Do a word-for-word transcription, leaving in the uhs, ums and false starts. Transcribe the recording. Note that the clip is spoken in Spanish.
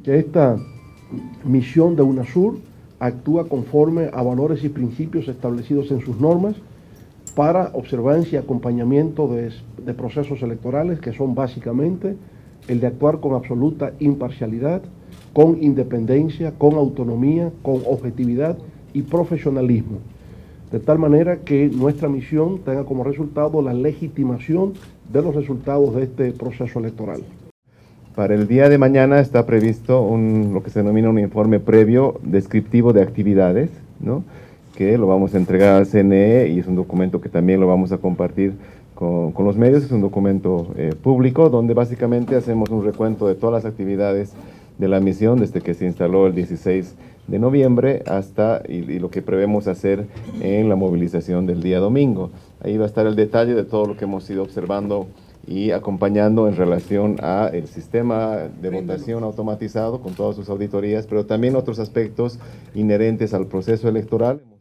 que esta misión de UNASUR actúa conforme a valores y principios establecidos en sus normas para observancia y acompañamiento de, de procesos electorales, que son básicamente el de actuar con absoluta imparcialidad, con independencia, con autonomía, con objetividad y profesionalismo, de tal manera que nuestra misión tenga como resultado la legitimación de los resultados de este proceso electoral. Para el día de mañana está previsto un, lo que se denomina un informe previo descriptivo de actividades, ¿no?, que lo vamos a entregar al C N E y es un documento que también lo vamos a compartir con, con los medios. Es un documento eh, público donde básicamente hacemos un recuento de todas las actividades de la misión desde que se instaló el dieciséis de noviembre hasta y, y lo que prevemos hacer en la movilización del día domingo. Ahí va a estar el detalle de todo lo que hemos ido observando y acompañando en relación a el sistema de votación automatizado con todas sus auditorías, pero también otros aspectos inherentes al proceso electoral.